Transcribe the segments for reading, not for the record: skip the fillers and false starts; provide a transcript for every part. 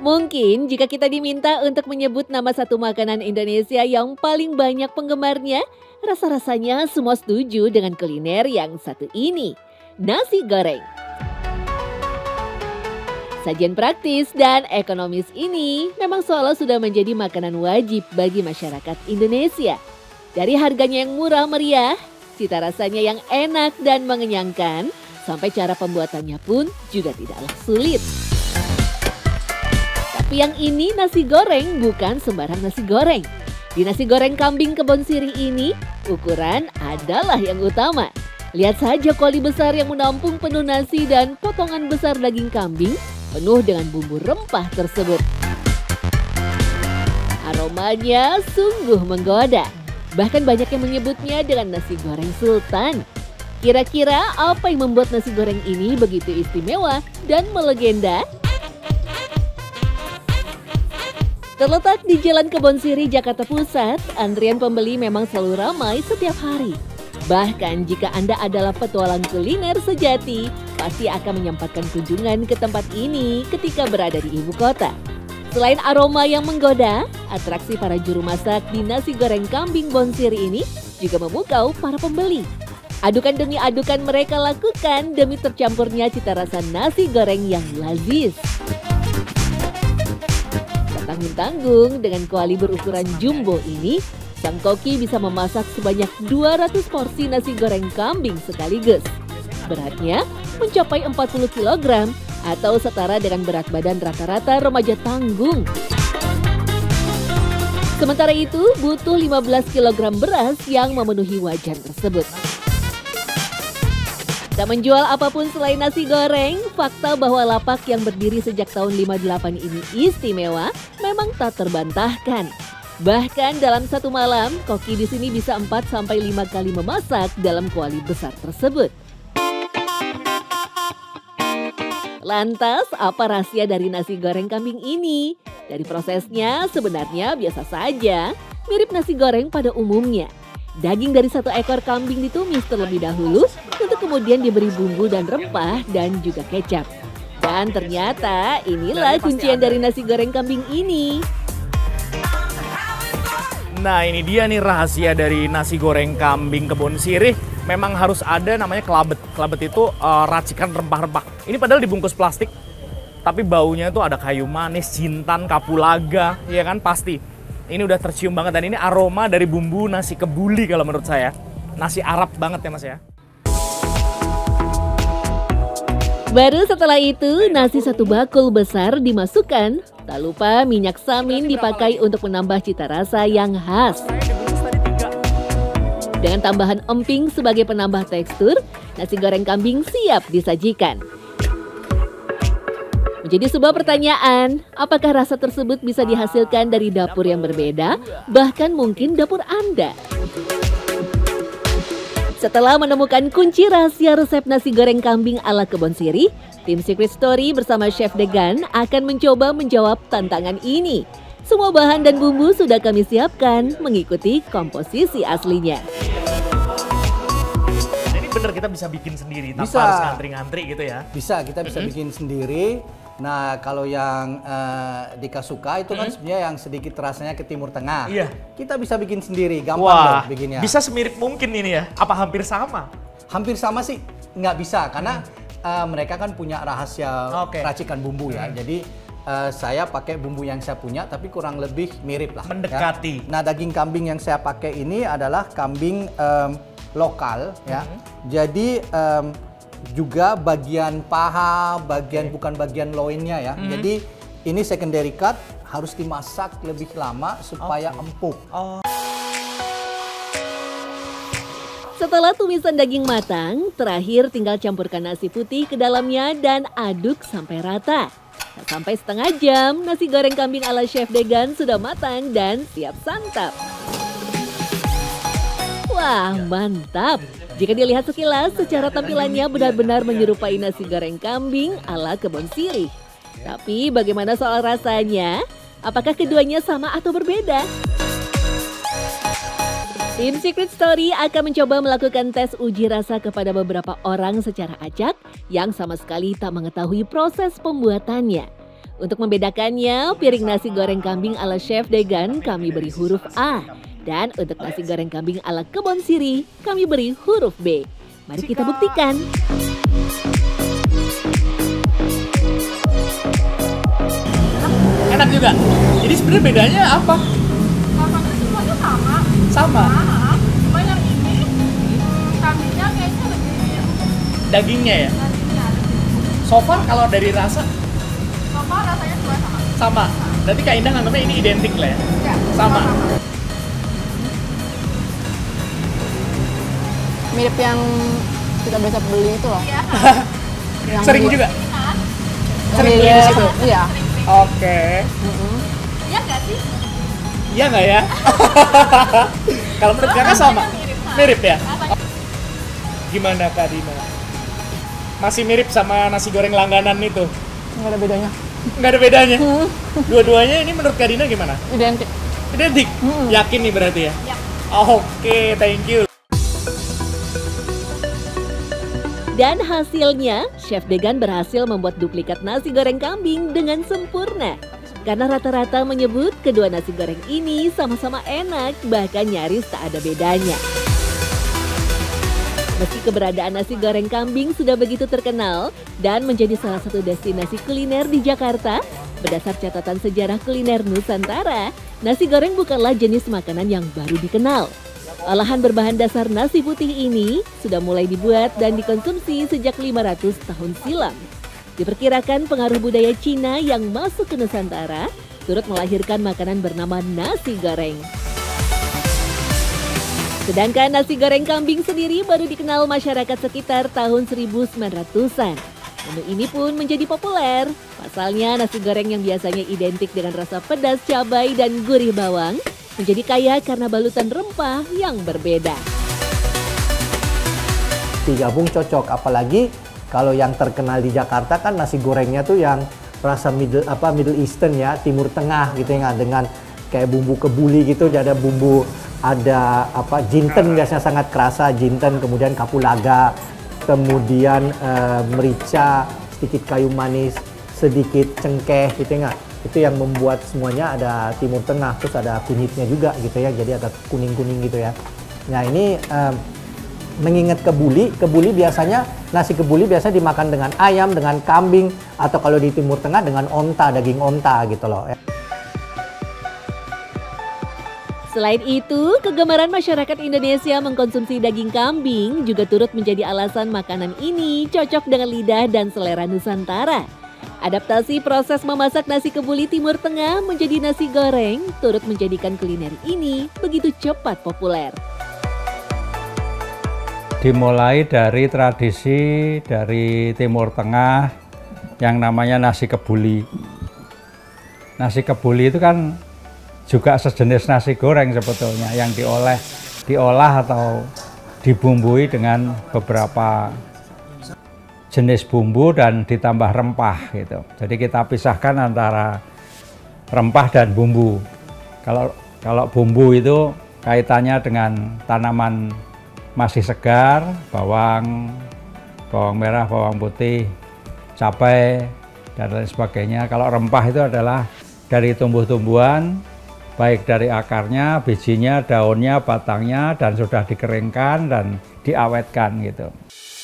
Mungkin jika kita diminta untuk menyebut nama satu makanan Indonesia yang paling banyak penggemarnya, rasa-rasanya semua setuju dengan kuliner yang satu ini, nasi goreng. Sajian praktis dan ekonomis ini memang seolah sudah menjadi makanan wajib bagi masyarakat Indonesia. Dari harganya yang murah meriah, cita rasanya yang enak dan mengenyangkan, sampai cara pembuatannya pun juga tidaklah sulit. Tapi yang ini nasi goreng bukan sembarang nasi goreng. Di nasi goreng kambing Kebon Sirih ini, ukuran adalah yang utama. Lihat saja kuali besar yang menampung penuh nasi dan potongan besar daging kambing penuh dengan bumbu rempah tersebut. Aromanya sungguh menggoda. Bahkan banyak yang menyebutnya dengan nasi goreng sultan. Kira-kira apa yang membuat nasi goreng ini begitu istimewa dan melegenda? Terletak di Jalan Kebon Sirih, Jakarta Pusat, antrian pembeli memang selalu ramai setiap hari. Bahkan jika Anda adalah petualang kuliner sejati, pasti akan menyempatkan kunjungan ke tempat ini ketika berada di ibu kota. Selain aroma yang menggoda, atraksi para juru masak di nasi goreng kambing Kebon Sirih ini juga memukau para pembeli. Adukan demi adukan mereka lakukan demi tercampurnya cita rasa nasi goreng yang lazis. Tak tanggung-tanggung dengan kuali berukuran jumbo ini, sang koki bisa memasak sebanyak 200 porsi nasi goreng kambing sekaligus. Beratnya mencapai 40 kg atau setara dengan berat badan rata-rata remaja tanggung. Sementara itu butuh 15 kg beras yang memenuhi wajan tersebut. Tak menjual apapun selain nasi goreng, fakta bahwa lapak yang berdiri sejak tahun 58 ini istimewa memang tak terbantahkan. Bahkan dalam satu malam, koki di sini bisa 4-5 kali memasak dalam kuali besar tersebut. Lantas, apa rahasia dari nasi goreng kambing ini? Dari prosesnya sebenarnya biasa saja, mirip nasi goreng pada umumnya. Daging dari satu ekor kambing ditumis terlebih dahulu untuk kemudian diberi bumbu dan rempah dan juga kecap. Dan ternyata inilah kuncian dari nasi goreng kambing ini. Nah ini dia nih rahasia dari nasi goreng kambing Kebon Sirih. Memang harus ada namanya kelabet. Kelabet itu racikan rempah-rempah. Ini padahal dibungkus plastik, tapi baunya itu ada kayu manis, jintan, kapulaga, ya kan pasti. Ini udah tercium banget dan ini aroma dari bumbu nasi kebuli kalau menurut saya. Nasi Arab banget ya Mas ya. Baru setelah itu nasi satu bakul besar dimasukkan. Tak lupa minyak samin dipakai untuk menambah cita rasa yang khas. Dengan tambahan emping sebagai penambah tekstur, nasi goreng kambing siap disajikan. Menjadi sebuah pertanyaan, apakah rasa tersebut bisa dihasilkan dari dapur yang berbeda, bahkan mungkin dapur Anda? Setelah menemukan kunci rahasia resep nasi goreng kambing ala Kebon Sirih, tim Secret Story bersama Chef Degan akan mencoba menjawab tantangan ini. Semua bahan dan bumbu sudah kami siapkan mengikuti komposisi aslinya. Ini bener kita bisa bikin sendiri, tanpa harus ngantri-ngantri gitu ya? Bisa, kita bisa bikin sendiri. Nah, kalau yang di Kasuka itu kan sebenarnya yang sedikit rasanya ke Timur Tengah. Iya. Kita bisa bikin sendiri, gampang loh bikinnya. Bisa semirip mungkin ini ya? Apa hampir sama? Hampir sama sih, nggak bisa karena mereka kan punya rahasia racikan bumbu ya. Jadi saya pakai bumbu yang saya punya, tapi kurang lebih mirip lah. Mendekati. Ya. Nah, daging kambing yang saya pakai ini adalah kambing lokal ya. Jadi juga bagian paha, bukan bagian loinnya ya. Jadi ini secondary cut harus dimasak lebih lama supaya empuk. Setelah tumisan daging matang, terakhir tinggal campurkan nasi putih ke dalamnya dan aduk sampai rata. Tak sampai setengah jam, nasi goreng kambing ala Chef Degan sudah matang dan siap santap. Wah, mantap! Jika dilihat sekilas, secara tampilannya benar-benar menyerupai nasi goreng kambing ala Kebon Sirih. Tapi bagaimana soal rasanya? Apakah keduanya sama atau berbeda? Tim Secret Story akan mencoba melakukan tes uji rasa kepada beberapa orang secara acak yang sama sekali tak mengetahui proses pembuatannya. Untuk membedakannya, piring nasi goreng kambing ala Chef Degan kami beri huruf A. Dan untuk nasi goreng kambing ala Kebon Sirih, kami beri huruf B. Mari kita buktikan. Enak juga. Jadi sebenarnya bedanya apa? Kalau semuanya sama. Sama. Cuma yang ini kambingnya kayaknya lebih Dagingnya ya. dagingnya lebih. So far kalau dari rasa Sama rasanya juga sama. sama. Berarti Kak Indah nganggapnya ini identik lah ya. Ya, Sama. Mirip yang kita biasa beli itu loh. Iya. Yang Sering di- juga. Kan? Sering beli di situ. Iya. Oke. Iya nggak sih? Iya nggak ya? Kalau menurut Kakak sama? Mirip ya? Gimana Kak Dina? Masih mirip sama nasi goreng langganan itu? Nggak ada bedanya. Nggak ada bedanya? Dua-duanya ini menurut Kak Dina gimana? Identik. Identik? Yakin nih berarti ya? Ya. Oke, thank you. Dan hasilnya, Chef Degan berhasil membuat duplikat nasi goreng kambing dengan sempurna. Karena rata-rata menyebut kedua nasi goreng ini sama-sama enak, bahkan nyaris tak ada bedanya. Meski keberadaan nasi goreng kambing sudah begitu terkenal dan menjadi salah satu destinasi kuliner di Jakarta, berdasar catatan sejarah kuliner Nusantara, nasi goreng bukanlah jenis makanan yang baru dikenal. Olahan berbahan dasar nasi putih ini sudah mulai dibuat dan dikonsumsi sejak 500 tahun silam. Diperkirakan pengaruh budaya Cina yang masuk ke Nusantara turut melahirkan makanan bernama nasi goreng. Sedangkan nasi goreng kambing sendiri baru dikenal masyarakat sekitar tahun 1900-an. Menu ini pun menjadi populer. Pasalnya nasi goreng yang biasanya identik dengan rasa pedas cabai dan gurih bawang menjadi kaya karena balutan rempah yang berbeda. Digabung cocok, apalagi kalau yang terkenal di Jakarta kan nasi gorengnya tuh yang rasa Middle Eastern ya, Timur Tengah gitu ya, dengan kayak bumbu kebuli gitu, ada bumbu, ada jinten biasanya sangat kerasa, jinten, kemudian kapulaga, kemudian merica, sedikit kayu manis, sedikit cengkeh gitu ya. Itu yang membuat semuanya ada Timur Tengah, terus ada kunyitnya juga gitu ya, jadi agak kuning-kuning gitu ya. Nah ini mengingat kebuli biasanya, nasi kebuli biasa dimakan dengan ayam, dengan kambing, atau kalau di Timur Tengah dengan onta, daging onta gitu loh. Selain itu, kegemaran masyarakat Indonesia mengkonsumsi daging kambing juga turut menjadi alasan makanan ini cocok dengan lidah dan selera Nusantara. Adaptasi proses memasak nasi kebuli Timur Tengah menjadi nasi goreng turut menjadikan kuliner ini begitu cepat populer. Dimulai dari tradisi dari Timur Tengah yang namanya nasi kebuli. Nasi kebuli itu kan juga sejenis nasi goreng sebetulnya yang diolah atau dibumbui dengan beberapa jenis bumbu dan ditambah rempah gitu. Jadi kita pisahkan antara rempah dan bumbu. Kalau bumbu itu kaitannya dengan tanaman masih segar, bawang merah, bawang putih, cabai dan lain sebagainya. Kalau rempah itu adalah dari tumbuh-tumbuhan, baik dari akarnya, bijinya, daunnya, batangnya, dan sudah dikeringkan dan diawetkan gitu.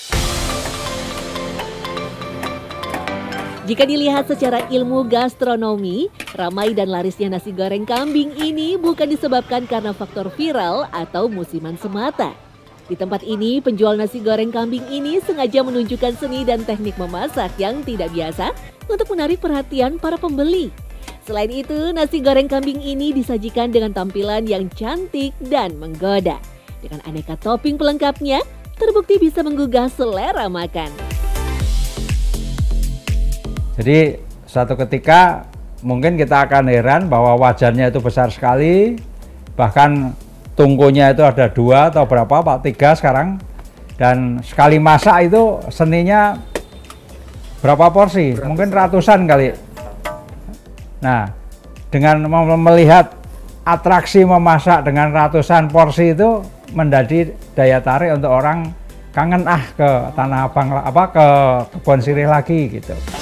Jika dilihat secara ilmu gastronomi, ramai dan larisnya nasi goreng kambing ini bukan disebabkan karena faktor viral atau musiman semata. Di tempat ini, penjual nasi goreng kambing ini sengaja menunjukkan seni dan teknik memasak yang tidak biasa untuk menarik perhatian para pembeli. Selain itu, nasi goreng kambing ini disajikan dengan tampilan yang cantik dan menggoda. Dengan aneka topping pelengkapnya, terbukti bisa menggugah selera makan. Jadi suatu ketika mungkin kita akan heran bahwa wajannya itu besar sekali, bahkan tungkunya itu ada 2 atau berapa, Pak, 3 sekarang, dan sekali masak itu seninya berapa porsi, mungkin ratusan kali. Nah, dengan melihat atraksi memasak dengan ratusan porsi itu menjadi daya tarik untuk orang kangen ke Tanah Abang, ke Kebon Sirih lagi gitu.